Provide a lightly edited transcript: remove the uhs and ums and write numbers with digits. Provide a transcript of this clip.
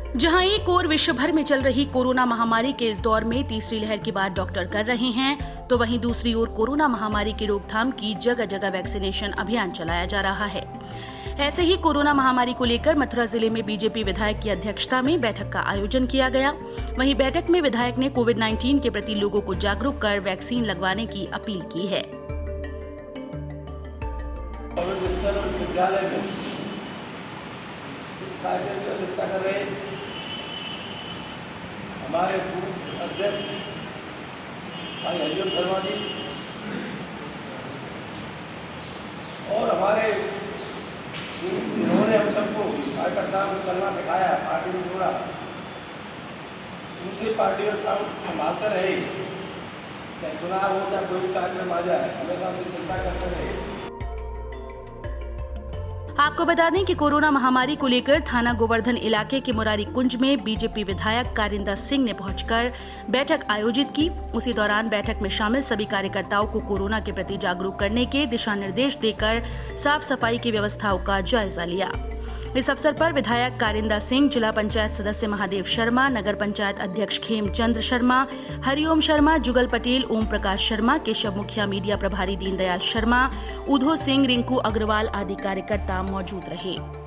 जहां एक ओर विश्व भर में चल रही कोरोना महामारी के इस दौर में तीसरी लहर की बात डॉक्टर कर रहे हैं, तो वहीं दूसरी ओर कोरोना महामारी की रोकथाम की जगह जगह वैक्सीनेशन अभियान चलाया जा रहा है। ऐसे ही कोरोना महामारी को लेकर मथुरा जिले में बीजेपी विधायक की अध्यक्षता में बैठक का आयोजन किया गया। वहीं बैठक में विधायक ने कोविड-19 के प्रति लोगों को जागरूक कर वैक्सीन लगवाने की अपील की है। हमारे बूथ अध्यक्ष भाई हरिओम शर्मा जी और हमारे जिन्होंने हम सबको कार्यकर्ताओं को चलना सिखाया, पार्टी में जोड़ा, दूसरी पार्टियों का संभालते रहे, चाहे चुनाव हो चाहे कोई कार्यक्रम आ जाए, हमेशा उसकी चिंता करते रहे। आपको बता दें कि कोरोना महामारी को लेकर थाना गोवर्धन इलाके के मुरारी कुंज में बीजेपी विधायक कारिंदा सिंह ने पहुंचकर बैठक आयोजित की। उसी दौरान बैठक में शामिल सभी कार्यकर्ताओं को कोरोना के प्रति जागरूक करने के दिशा निर्देश देकर साफ सफाई की व्यवस्थाओं का जायजा लिया। इस अवसर पर विधायक कारिंदा सिंह, जिला पंचायत सदस्य महादेव शर्मा, नगर पंचायत अध्यक्ष खेमचंद्र शर्मा, हरिओम शर्मा, जुगल पटेल, ओम प्रकाश शर्मा, केशव मुखिया, मीडिया प्रभारी दीनदयाल शर्मा, उधो सिंह, रिंकू अग्रवाल आदि कार्यकर्ता मौजूद रहे।